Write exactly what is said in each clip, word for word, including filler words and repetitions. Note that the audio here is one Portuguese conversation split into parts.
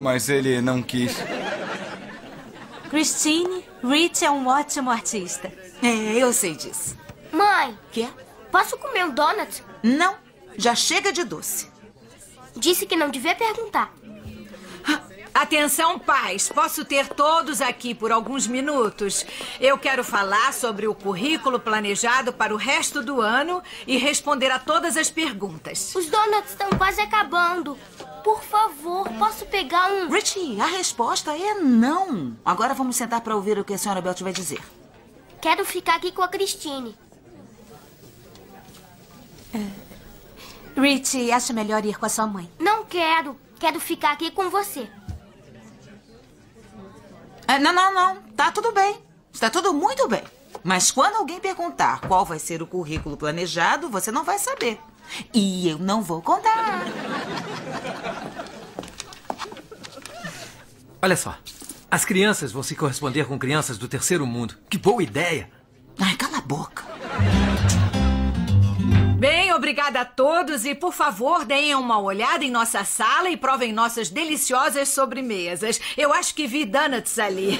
mas ele não quis. Christine, Rich é um ótimo artista. É, eu sei disso. Mãe, Quê? posso comer um donut? Não, já chega de doce. Disse que não devia perguntar. Atenção, pais. Posso ter todos aqui por alguns minutos? Eu quero falar sobre o currículo planejado para o resto do ano e responder a todas as perguntas. Os donuts estão quase acabando. Por favor, posso pegar um... Richie, a resposta é não. Agora vamos sentar para ouvir o que a senhora Belt vai dizer. Quero ficar aqui com a Christine. Rich, acho melhor ir com a sua mãe. Não quero. Quero ficar aqui com você. Ah, não, não, não. Tá tudo bem. Está tudo muito bem. Mas quando alguém perguntar qual vai ser o currículo planejado, você não vai saber. E eu não vou contar. Olha só. As crianças vão se corresponder com crianças do terceiro mundo. Que boa ideia! Ai, cala a boca. Bem, obrigada a todos e, por favor, deem uma olhada em nossa sala e provem nossas deliciosas sobremesas. Eu acho que vi donuts ali.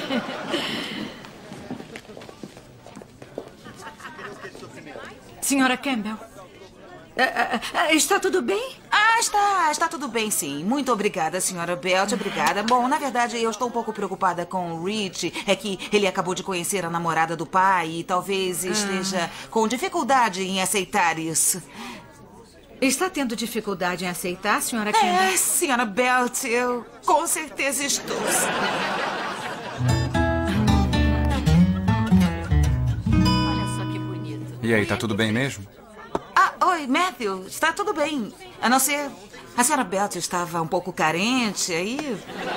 Senhora Campbell, ah, ah, está tudo bem? Ah, está, está tudo bem, sim. Muito obrigada, senhora Belt, obrigada. Bom, na verdade, eu estou um pouco preocupada com o Rich. É que ele acabou de conhecer a namorada do pai e talvez esteja com dificuldade em aceitar isso. Está tendo dificuldade em aceitar, senhora Campbell? É, senhora Belt, eu com certeza estou. Olha só que bonito. E aí, tá tudo bem mesmo? Ah, oi, Matthew. Está tudo bem. A não ser... A senhora Belt estava um pouco carente, aí...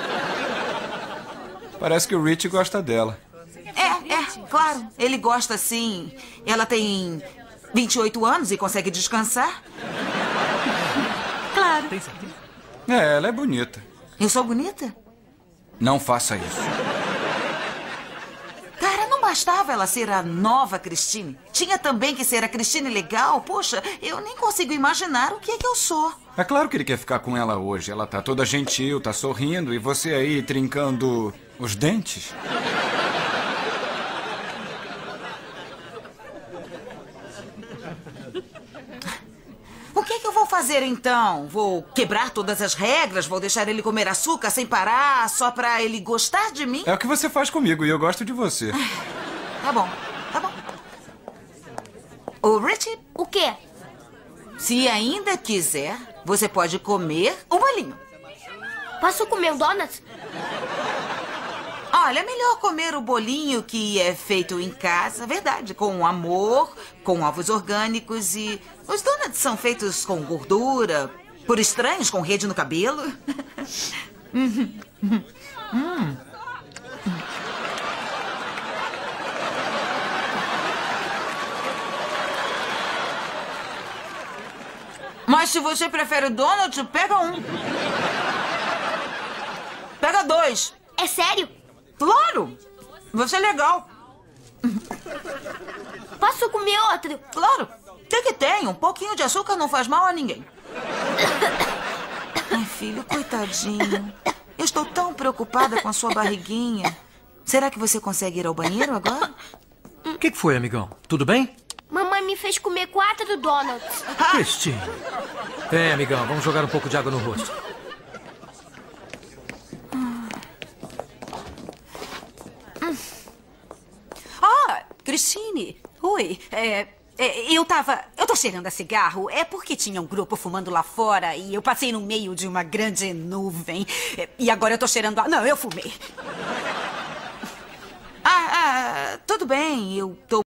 Parece que o Rich gosta dela. É, é, claro. Ele gosta, sim. Ela tem vinte e oito anos e consegue descansar. Claro. É, ela é bonita. Eu sou bonita? Não faça isso. Cara, não bastava ela ser a nova Christine. Tinha também que ser a Christine legal. Poxa, eu nem consigo imaginar o que é que eu sou. É claro que ele quer ficar com ela hoje. Ela tá toda gentil, tá sorrindo, e você aí trincando os dentes. O que é que eu vou fazer então? Vou quebrar todas as regras? Vou deixar ele comer açúcar sem parar só pra ele gostar de mim? É o que você faz comigo e eu gosto de você. Tá bom, tá bom. Ô, Richie, O quê? se ainda quiser, você pode comer o bolinho. Posso comer um donut? Olha, é melhor comer o bolinho que é feito em casa, verdade, com amor, com ovos orgânicos e... Os donuts são feitos com gordura, por estranhos com rede no cabelo. hum. Hum. Mas se você prefere o donut, pega um. Pega dois. É sério? Claro! Você é legal. Posso comer outro? Claro. Tem que tem. Um pouquinho de açúcar não faz mal a ninguém. Ai, filho, coitadinho. Eu estou tão preocupada com a sua barriguinha. Será que você consegue ir ao banheiro agora? O que, que foi, amigão? Tudo bem? Mamãe me fez comer quatro donuts. Christine. Vem, amigão, vamos jogar um pouco de água no rosto. Ah, Christine. Oi. É, é, eu tava... Eu tô cheirando a cigarro. É porque tinha um grupo fumando lá fora e eu passei no meio de uma grande nuvem. É, e agora eu tô cheirando a... Não, eu fumei. Ah, ah, tudo bem. Eu tô